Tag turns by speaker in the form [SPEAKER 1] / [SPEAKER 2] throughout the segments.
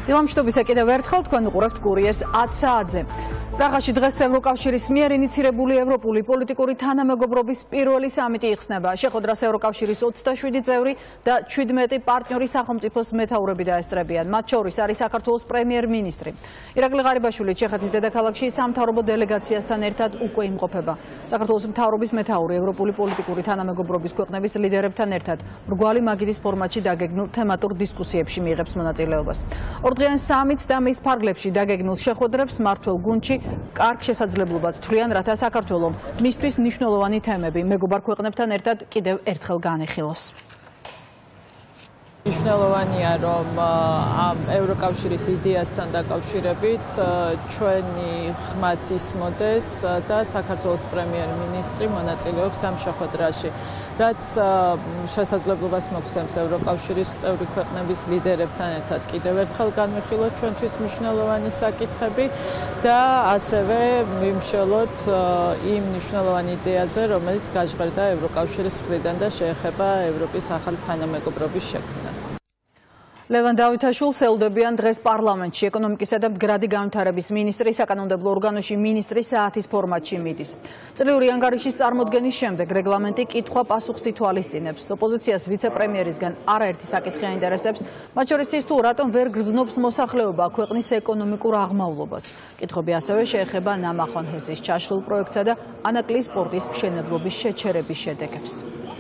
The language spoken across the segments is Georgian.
[SPEAKER 1] დილამშვიდობისა კიდევ ერთხელ თქვენ უყურებთ კურიერს 10 საათზე. პრაღაში დღეს ევროკავშირის მიერ ინიცირებული ევროპული პოლიტიკური თანამეგობრობის პირველი სამიტი იხსნება. შეხვედრას ევროკავშირის 27 წევრი და 17 პარტნიორი სახელმწიფოს მეთაურები დაესწრებიან. მათ შორის არის საქართველოს პრემიერ-მინისტრი. ირაკლი ღარიბაშვილი ჩეხეთის დედაქალაქში სამთავრობო დელეგაციასთან ერთად უკვე იმყოფება. საქართველოს მთავრობის მეთაური ევროპული პოლიტიკური თანამეგობრობის ქვეყნების ლიდერებთან ერთად მრგვალი მაგიდის ფორმატში დაგეგმილ თემატურ დისკუსიებში მიიღებს მონაწილეობას. ორდღიან სამიტს და მის ფარგლებში დაგეგმილ შეხვედრებს მმართველ გუნდში კარგ შესაძლებლობად თვლიან, რათა საქართველომ მისთვის მნიშვნელოვანი თემები მეგობარ ქვეყნებთან ერთად კიდევ ერთხელ განეხილოს.
[SPEAKER 2] მნიშვნელოვანია, რომ ამ ევროკავშირის იდეასთან დაკავშირებით ჩვენი ხმაც ისმოდეს და საქართველოს პრემიერ-მინისტრი მონაწილეობს ამ შეხვედრაში. რაც შესაძლებლობას მოგვცემს ევროკავშირის წევრი ქვეყნების ლიდერებთან ერთად კიდევ ერთხელ განვიხილოთ ჩვენთვის მნიშვნელოვანი საკითხები და ასევე ვიმშელოთ იმ მნიშვნელოვან იდეაზე, რომელიც გაჟღერდა ევროკავშირის მხრიდან და შეეხება ევროპის ახალი თანამეგობრობის შექმნას. ლევან დავითაშვილს ელოდებიან დღეს პარლამენტში ეკონომიკისა და მდგრადი განვითარების მინისტრი საკანონმდებლო ორგანოში მინისტრის საათის ფორმატში მიდის. წლიური ანგარიშის წარმოდგენის შემდეგ რეგლამენტი კითხვა-პასუხს ითვალისწინებს. ოპოზიციას ვიცე-პრემიერისგან არაერთი საკითხი აინტერესებს, მათ შორის ის თუ რატომ ვერ გრძნობს მოსახლეობა ქვეყნის ეკონომიკურ აღმავლობას. კითხვები ასევე შეეხება ნამახვან ჰესის ჩაშლილ პროექტსა და ანაკლის სპორტის მშენებლობის შეჩერების შედეგებს.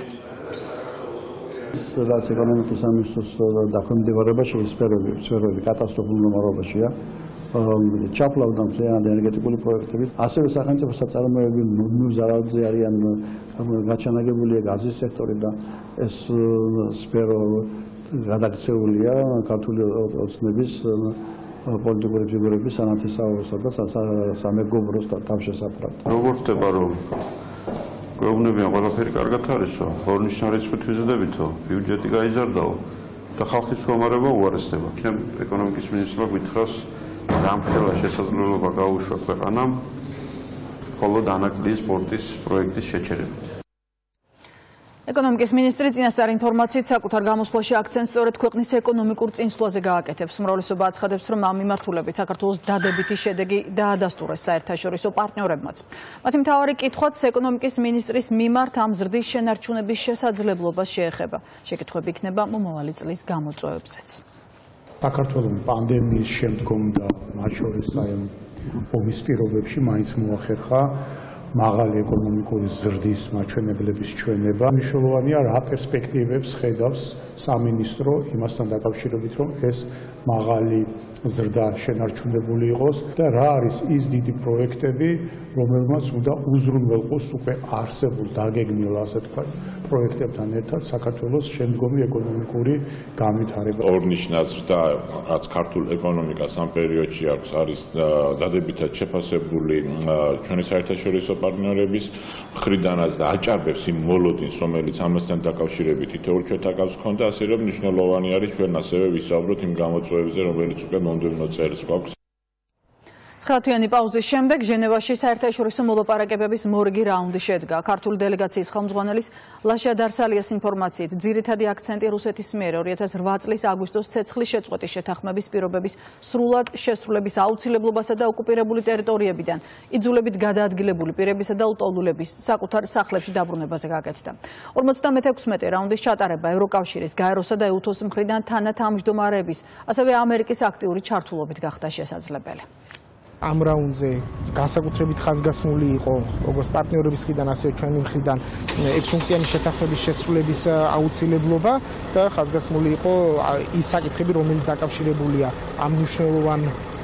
[SPEAKER 3] რაც ეკონომიკის სამინისტროს დაქვემდებარებაში სფეროები კატასტროფულ მდგომარეობაშია. ჩაფლავდა მთლიანად ენერგეტიკული პროექტები. ასევე სახელმწიფო საწარმოები ნულ ზარალზე არიან გაჩანაგებულია გაზის სექტორი და ეს სფერო გადაქცეულია ქართული ოცნების პოლიტიკური ფიგურების სანათესაუროსა და სამეგობროს თავშესაფრად.
[SPEAKER 4] როგორ ხდება რომ გვეუბნებიან ყველაფერი კარგად არისო, ორნიშნა რიცხვით ვიზრდებითო, ბიუჯეტი გაიზარდაო და ხალხის მდგომარეობა უარესდება. ჩემ ეკონომიკის მინისტრმა გითხრას რამხელა შესაძლებლობა გაუშვა ქვეყანამ მხოლოდ ანაკლის სპორტის პროექტის შეჩერებით. ეკონომიკის მინისტრი წინასწარ ინფორმაციით საკუთარ გამოსვლაში აქცენტს სწორედ ქვეყნის ეკონომიკურ წინსვლაზე გააკეთებს. უმრავლესობა აცხადებს, რომ ამ მიმართულებით საქართველოს დადებითი შედეგი დაადასტურეს საერთაშორისო პარტნიორებმაც. მათი მთავარი კითხვაც ეკონომიკის მინისტრის მიმართ ამ ზრდის შენარჩუნების შესაძლებლობას შეეხება. შეკითხვები იქნება მომავალი წლის გამოწვევებზეც.
[SPEAKER 5] საქართველოს პანდემიის შემდგომ და მათ შორის ომის პირობებში მაინც მოახერხა მაღალი ეკონომიკური ზრდის მაჩვენებლების ჩვენება. მნიშვნელოვანია რა პერსპექტივებს ხედავს სამინისტრო იმასთან დაკავშირებით, რომ ეს მაღალი ზრდა შენარჩუნებული იყოს და რა არის ის დიდი პროექტები, რომელმაც უნდა უზრუნველყოს უკვე არსებულ დაგეგმილ ასე თქვა პროექტებთან ერთად საქართველოს შემდგომი ეკონომიკური განვითარება.
[SPEAKER 6] ორნიშნა ზრდა, რაც ქართულ ეკონომიკას ამ პერიოდში აქვს, არის დადებითად შეფასებული ჩვენი საერთაშორისო პარტნიორების მხრიდანაც და აჭარბებს იმ მოლოდინს, რომელიც ამასთან დაკავშირებით თითოეულ ჩვენთაგავს ჰქონდა, ასე რომ მნიშვნელოვანი არის ჩვენ ასევე ვისაუბროთ იმ გამოწვევებზე, რომელიც უკვე მომდევნო წელს გვაქვს.
[SPEAKER 1] 9-თვიანი პაუზის შემდეგ ჟენევაში საერთაშორისო მოლაპარაკებების მორიგი რაუნდი შედგა. ქართული დელეგაციის ხელმძღვანელის ლაშა დარსალიას ინფორმაციით, ძირითადი აქცენტი რუსეთის მიერ 2008 წლის აგვისტოს ცეცხლის შეწყვეტის შეთანხმების პირობების სრულად შესრულების აუცილებლობასა და ოკუპირებული ტერიტორიებიდან იძულებით გადაადგილებული პირებისა და ლტოლვილების საკუთარ სახლებში დაბრუნებაზე გაკეთდა. 56 რაუნდის ჩატარება ევროკავშირის, გაეროსა და ეუთოს მხრიდან თანათავმჯდომარეების, ასევე ამერიკის აქტიური ჩართულობით გახდა შესაძლებელი.
[SPEAKER 7] ამ რაუნდზე განსაკუთრებით ხაზგასმული იყო როგორც პარტნიორების მხრიდან, ასევე ჩვენი მხრიდან 6 პუნქტიანი შეთანხმების შესრულების აუცილებლობა და ხაზგასმული იყო ის საკითხები, რომელიც დაკავშირებულია ამ მნიშვნელოვან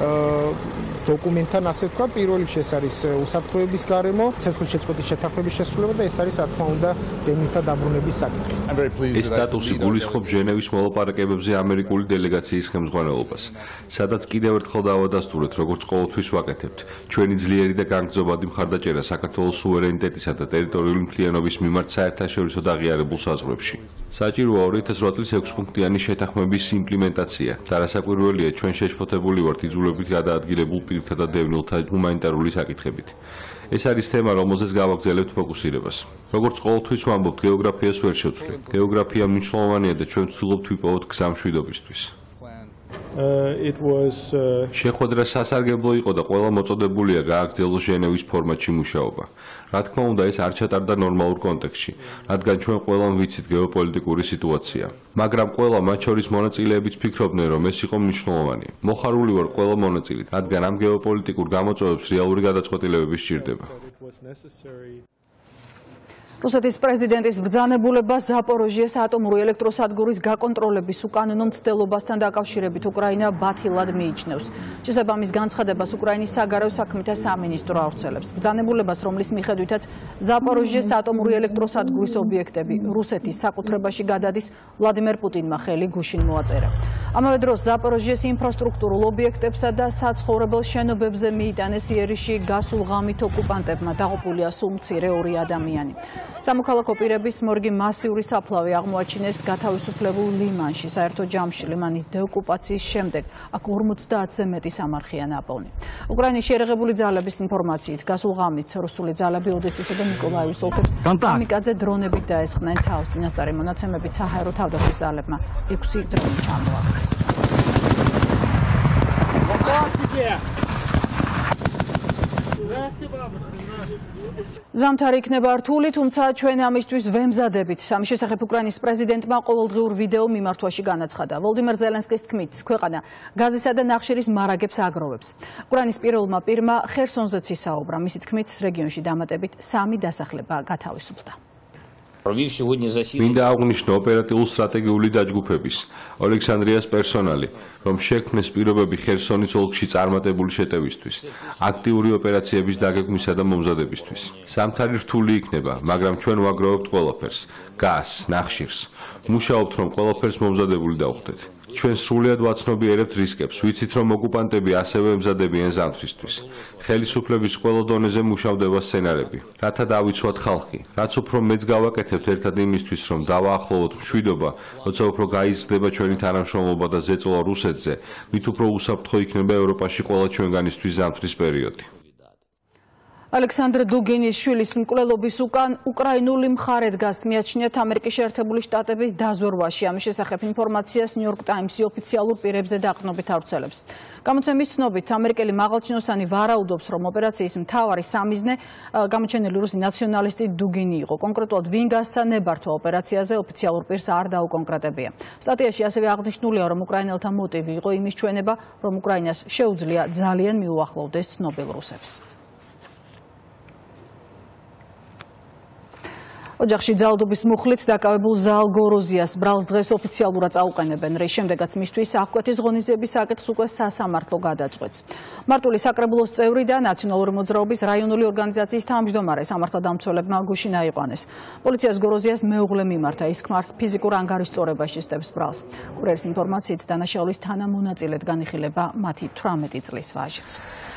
[SPEAKER 7] დოკუმენტთან, ასე თქვა, პირველ რიგში ეს არის უსაფრთხოების გარემო, ცეცხლის შეწყვეტის შეთანხმების შესრულება და ეს არის რა თქმა უნდა დევნილთა დაბრუნების საკითხი.
[SPEAKER 8] ეს სტატუსი გულისხმობს ჟენევის მოლაპარაკებებზე ამერიკული დელეგაციის ხელმძღვანელობას, სადაც კიდევ ერთხელ დავადასტურეთ, როგორც ყოველთვის ვაკეთებთ, ჩვენი ძლიერი და განგრძობადი მხარდაჭერა საქართველოს სუვერენიტეტისა და ტერიტორიული მთლიანობის მიმართ საერთაშორისო აღიარებულ საზღვრებში. საჭიროა 2008 წლის 6 პუნქტიანი შეთანხმების იმპლემენტაცია. არასაკვირველია, ჩვენ შეშფოთებული ვართ იძულებით გადაადგილებულ პირთა და დევნილთა ჰუმანიტარული საკითხებით. ეს არის თემა, რომელზეც გავაგრძელებთ ფოკუსირებას. როგორც ყოველთვის ვამბობთ, გეოგრაფიას ვერ შევცვლით. გეოგრაფია მნიშვნელოვანია და ჩვენ ვცდილობთ ვიპოვოთ გზა მშვიდობისთვის. შეხვედრა სასარგებლო იყო და ყველა მოწოდებულია გააგრძელოს ჟენევის ფორმატში მუშაობა. რა თქმა უნდა, ეს არ ჩატარდა ნორმალურ კონტექსტში, რადგან ჩვენ ყველამ ვიცით გეოპოლიტიკური სიტუაცია. მაგრამ ყველა, მათ შორის მონაწილეებიც ფიქრობდნენ, რომ ეს იყო მნიშვნელოვანი. მოხარული ვარ ყველა მონაწილით, რადგან ამ გეოპოლიტიკურ გამოწვევებს რეალური გადაწყვეტილებები სჭირდება.
[SPEAKER 1] რუსეთის პრეზიდენტის ბრძანებულება ზაპოროჟიეს ატომური ელექტროსადგურის გაკონტროლების უკანონო მცდელობასთან დაკავშირებით უკრაინა ბათილად მიიჩნევს. შესაბამის განცხადებას უკრაინის საგარეო საქმეთა სამინისტრო ავრცელებს. ბრძანებულებას, რომლის მიხედვითაც ზაპოროჟიეს ატომური ელექტროსადგურის ობიექტები რუსეთის საკუთრებაში გადადის, ვლადიმერ პუტინმა ხელი გუშინ მოაწერა. ამავე დროს ზაპოროჟიეს ინფრასტრუქტურულ ობიექტებსა და საცხოვრებელ შენობებზე მიიტანეს იერიში გასულ ღამით ოკუპანტებმა, დაღუპულია სულ მცირე 2 ადამიანი. სამოქალაქო პირების მორგი მასიური საფლავი აღმოაჩინეს გათავისუფლებულ ლიმანში, საერთო ჯამში ლიმანის დეოკუპაციის შემდეგ, აქ 50-ზე მეტი სამარხია ნაპოვნი. უკრაინის შეერაღებული ძალების ინფორმაციით, გასულ ღამით რუსული ძალები ოდესისა და ნიკოლაევის ოლქებს კამიკაძე დრონებით დაესხნენ თავს. წინასწარი მონაცემებით საჰაერო თავდაცვის ძალებმა 6 დრონი ჩამოაგდეს. ზამთარი იქნება რთული, თუმცა ჩვენ ამისთვის ვემზადებით. ამის შესახებ უკრაინის პრეზიდენტმა ყოველდღიურ ვიდეო მიმართვაში განაცხადა. ვოლდიმერ ზელენსკის თქმით, ქვეყანა გაზისა და ნახშირის მარაგებს აგროვებს. უკრაინის პირველმა პირმა ხერსონზეც ისაუბრა. მისი თქმით, რეგიონში დამატებით 3 დასახლება გათავისუფლდა.
[SPEAKER 8] მინდა აღვნიშნო ოპერატიულ-სტრატეგიული დაჯგუფების, ოლექსანდრიას პერსონალი, რომ შექმნეს პირობები ხერსონის ოლქში წარმატებული შეტევისთვის, აქტიური ოპერაციების დაგეგმვისა და მომზადებისთვის. ზამთარი რთული იქნება, მაგრამ ჩვენ ვაგროვებთ ყველაფერს, გაზს, ნახშირს. მუშაობთ, რომ ყველაფერს მომზადებული დავხდეთ. ჩვენ სრულად ვაცნობიერებთ რისკებს, ვიცით, რომ ოკუპანტები ასევე ემზადებიან ზამთრისთვის. ხელისუფლების ყველა დონეზე მუშავდება სცენარები, რათა დავიცვათ ხალხი. რაც უფრო მეც გავაკეთებთ ერთად იმისთვის, რომ დავაახლოვოთ მშვიდობა, როცა უფრო გაიზრდება ჩვენი თანამშრომლობა და ზეწოლა რუსეთზე, მით უფრო უსაფრთხო იქნება ევროპაში ყველა ჩვენგანისთვის ზამთრის პერიოდი.
[SPEAKER 1] ალექსანდრ დუგინის შვილის მკვლელობის უკან უკრაინული მხარე დგას, მიაჩნიათ ამერიკის შეერთებული შტატების დაზვერვაში. ამის შესახებ ინფორმაციას ნიუ-იორკ ტაიმსი ოფიციალურ პირებზე დაყრდნობით ავრცელებს. გამოცემის ცნობით, ამერიკელი მაღალჩინოსანი ვარაუდობს, რომ ოპერაციის მთავარი სამიზნე გამოჩენილი რუსი ნაციონალისტი დუგინი იყო. კონკრეტულად ვინ გასცა ნებართვა ოპერაციაზე, ოფიციალურ პირს არ დაუკონკრეტებია. სტატიაში ასევე აღნიშნულია, რომ უკრაინელთა მოტივი იყო იმის ჩვენება, რომ უკრაინას შეუძლია ძალიან მიუახლოვდეს ცნობილ რუსებს. ოჯახში ძალადობის მუხლით დაკავებულ ზალ გოროზიას ბრალს დღეს ოფიციალურად წაუყენებენ, რის შემდეგაც მისთვის აღკვეთის ღონისძიების საკითხს უკვე სასამართლო გადაწყვეტს. მარტული საკრებულოს წევრი და ნაციონალური მოძრაობის რაიონული ორგანიზაციის თავმჯდომარე სამართალდამცველებმა გუშინ აიყვანეს. პოლიციას გოროზიას მეუღლე მიმართა, ის ქმარს ფიზიკურ ანგარიშწორებაში სდევს ბრალს. კურიერის ინფორმაციით, დანაშაულის თანამონაწილედ განიხილება მათი 18 წლის ვაჟიც.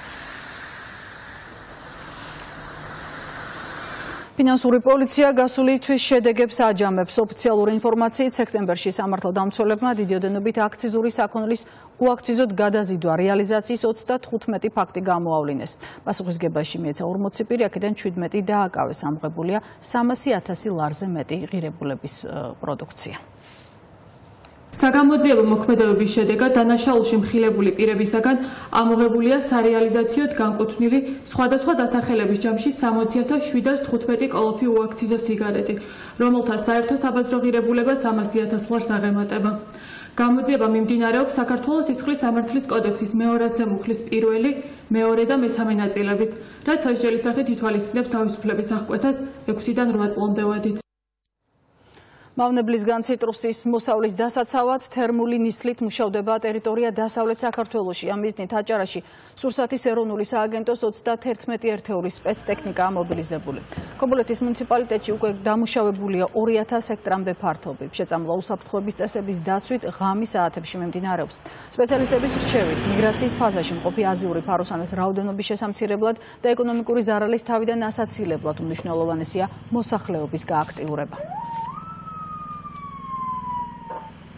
[SPEAKER 1] ფინანსური პოლიცია გასული თვის შედეგებს აჯამებს. ოფიციალური ინფორმაციით, სექტემბერში სამართალდამცველებმა დიდი ოდენობით აქციზური საქონლის უაქციზოდ გადაზიდვა რეალიზაციის 35 ფაქტი გამოავლინეს. პასუხისგებაში მიეცა 40 პირი, აქედან 17 დააკავეს. ამღებულია 300,000 ლარზე მეტი ღირებულების პროდუქცია.
[SPEAKER 9] საგამოძიებო მოქმედებების შედეგად დანაშაულში მხილებული პირებისაგან ამოღებულია სარეალიზაციოდ განკუთვნილი სხვადასხვა დასახელების ჯამში 60,715 კოლოფი უაქციზო სიგარეტი, რომელთა საერთო საბაზრო ღირებულება 300,000 ლარს აღემატება. გამოძიება მიმდინარეობს საქართველოს სისხლის სამართლის კოდექსის მე-200 მუხლის პირველი, მეორე და მესამე ნაწილებით, რაც სასჯელის სახით ითვალისწინებს თავისუფლების აღკვეთას 6-დან 8 წლამდე ვადით.
[SPEAKER 1] მავნებლისგან ციტრუსის მოსავლის დასაცავად თერმული ნისლით მუშავდება ტერიტორია დასავლეთ საქართველოში. ამ მიზნით აჭარაში სურსათის ეროვნული სააგენტოს 31 ერთეულის სპეცტექნიკაა მობილიზებული. ქობულეთის მუნიციპალიტეტში უკვე დამუშავებულია 2000 ჰექტრამდე ფართობი. შეწამლა უსაფრთხოების წესების დაცვით ღამის საათებში მიმდინარეობს. სპეციალისტების რჩევით მიგრაციის ფაზაში მყოფი აზიური ფაროსანას რაოდენობის შესამცირებლად და ეკონომიკური ზარალის თავიდან ასაცილებლად უმნიშვნელოვანესია მოსახლეობის გააქტიურება.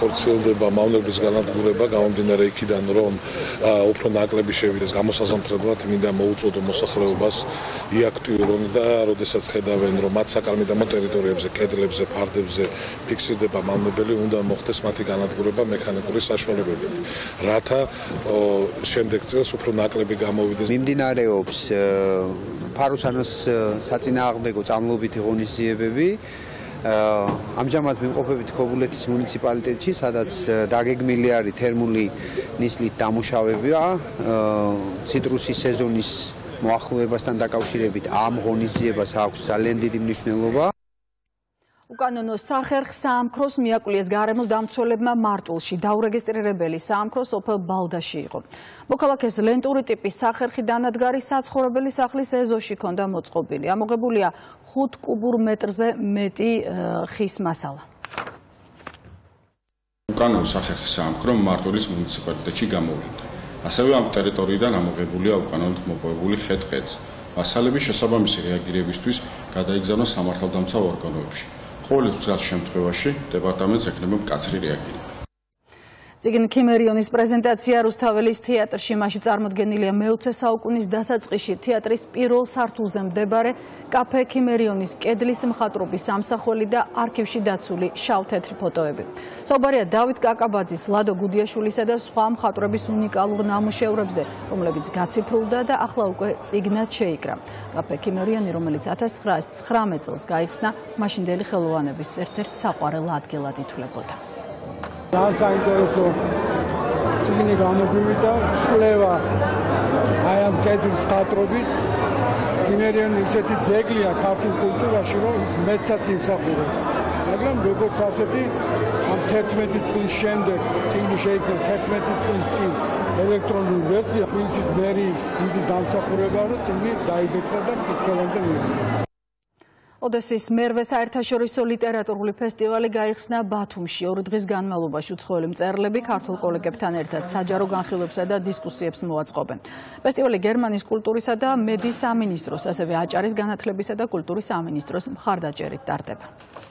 [SPEAKER 10] ხორციელდება მავნებლების განადგურება გამომდინარე იქიდან, რომ უფრო ნაკლები შევიდეს გამოსაზამთრებლად, მინდა მოუწოდო მოსახლეობას იაქტიურონ და როდესაც ხედავენ, რომ მათ საკალმიდამო ტერიტორიებზე, კედლებზე, ფარდებზე ფიქსირდება მავნებელი, უნდა მოხდეს მათი განადგურება მექანიკური საშუალებებით, რათა შემდეგ წელს უფრო ნაკლები გამოვიდეს.
[SPEAKER 11] მიმდინარეობს ფარუსანოს საწინააღმდეგო წამლობითი ღონისძიებები. ამჟამად ვიმყოფებით ქობულეთის მუნიციპალიტეტში, სადაც დაგეგმილი არის თერმული ნისლით დამუშავება ციტრუსის სეზონის მოახლოებასთან დაკავშირებით ამ ღონისძიებას აქვს ძალიან დიდი მნიშვნელობა.
[SPEAKER 1] უკანონო სახერხ საამქროს მიაკვლიეს გარემოს დამცველებმა მარტვილში. დაურეგისტრირებელი საამქრო სოფელ ბალდაში იყო. მოქალაქეს ლენტური ტიპის სახერხი დანადგარი საცხოვრებელი სახლის ეზოში ჰქონდა მოწყობილი. ამოღებულია 5 კუბურ მეტრზე მეტი ხის მასალა.
[SPEAKER 12] უკანონო სახერხი საამქრო მარტვილის მუნიციპალიტეტში გამოვლინდა. ასევე ამ ტერიტორიიდან ამოღებულია უკანონოდ მოპოვებული ხე-ტყეც. მასალების შესაბამისი რეაგირებისთვის გადაიგზავნა სამართალდამცავ ორგანოებში. ყოველ მსგავს შემთხვევაში დეპარტამენტს ექნება მკაცრი რეაგირება.
[SPEAKER 1] წიგნ ქიმერიონის პრეზენტაცია რუსთაველის თეატრში მასში წარმოდგენილია მე-20 საუკუნის დასაწყისში თეატრის პირველ სართულზე მდებარე კაფე ქიმერიონის კედლის მხატვრობის ამსახველი და არქივში დაცული შავ-თეთრი ფოტოები. საუბარია დავით კაკაბაძის, ლადო გუდიაშვილისა და სხვა მხატვრების უნიკალურ ნამუშევრებზე, რომლებიც გაციფრულდა და ახლა უკვე წიგნად შეიკრა. კაფე ქიმერიონი, რომელიც 1919 წელს გაიხსნა, მაშინდელი ხელოვანების ერთ-ერთ საყვარელ ადგილად ითვლებოდა.
[SPEAKER 13] საინტერესო წიგნი გამოგვივიდა, კვლევა აი ამ კედლის მხატვრობის. ქიმერიონი ისეთი ძეგლია ქართულ კულტურაში, რომ ის მეცაც იმსახურებს. მაგრამ როგორც ასეთი ამ 11 წლის შემდეგ წიგნი შეიქმნა 11 წლის წინ ელექტრონული ვერსია, თბილისის მერიის დიდი დამსახურება, რომ წიგნი დაიბეჭდა და მკითხველამდე მივიდა.
[SPEAKER 1] ოდესის მერვე საერთაშორისო ლიტერატურული ფესტივალი გაიხსნა ბათუმში. 2 დღის განმავლობაში უცხოელი მწერლები ქართულ კოლეგებთან ერთად საჯარო განხილვებსა და დისკუსიებს მოაწყობენ. ფესტივალი გერმანიის კულტურისა და მედიის სამინისტროს, ასევე აჭარის განათლებისა და კულტურის სამინისტროს მხარდაჭერით ტარდება.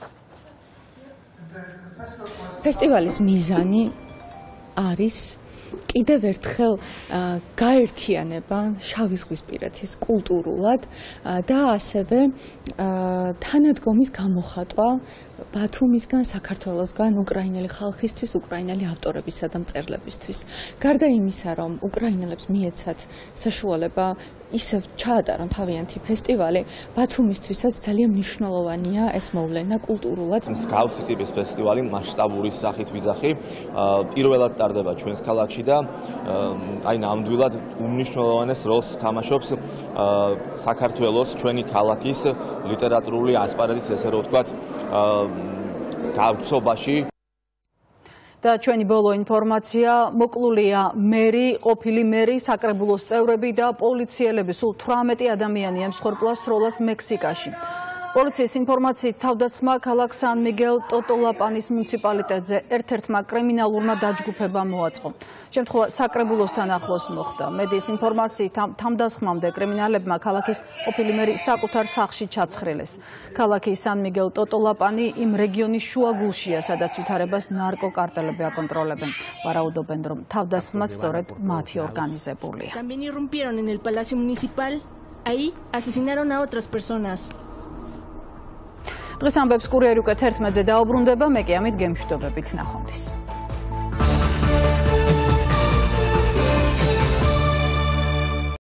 [SPEAKER 14] ფესტივალის მიზანი არის კიდევ ერთხელ გაერთიანება შავიზღვისპირეთის კულტურულად და ასევე თანადგომის გამოხატვა ბათუმისგან, საქართველოსგან უკრაინელი ხალხისთვის, უკრაინელი ავტორებისა და მწერლებისთვის. გარდა იმისა, რომ უკრაინელებს მიეცათ საშუალება ისევ ჩაატარონ თავიანთი ფესტივალი, ბათუმისთვისაც ძალიან მნიშვნელოვანია ეს მოვლენა კულტურულად.
[SPEAKER 15] მსგავსი ტიპის ფესტივალი მასშტაბური სახით ვიძახი, პირველად ტარდება ჩვენს ქალაქში და აი ნამდვილად უმნიშვნელოვანეს როლს თამაშობს საქართველოს, ჩვენი ქალაქის ლიტერატურული ასპარეზის, ესე რომ ვთქვათ, გავრცობაში.
[SPEAKER 1] და ჩვენი ბოლო ინფორმაცია, მოკლულია მერი, ყოფილი მერი, საკრებულოს წევრები და პოლიციელები, სულ 18 ადამიანი ემსხვერპლა სროლას მექსიკაში. პოლიციის ინფორმაციით თავდასხმა ქალაქ სან-მიგელ ტოტოლაპანის მუნიციპალიტეტზე ერთ-ერთმა კრიმინალურმა დაჯგუფებამ მოაწყო. შემთხვევა საკრებულოსთან ახლოს მოხდა. მედიის ინფორმაციით თავდასხმამდე კრიმინალებმა ქალაქის ყოფილი მერი საკუთარ სახლში ჩაცხრილეს. ქალაქი სან-მიგელ ტოტოლაპანი იმ რეგიონის შუაგულშია, სადაც ვითარებას ნარკოკარტელები აკონტროლებენ. ვარაუდობენ, რომ თავდასხმაც სწორედ მათი ორგანიზებულია.
[SPEAKER 16] También irrumpieron en el Palacio Municipal. Ahí asesinaron a otras personas.
[SPEAKER 1] დღეს ამბებს კურიერი უკვე 11-ზე დაუბრუნდება, მე კი ამით გემშვიდობებით, ნახვამდის.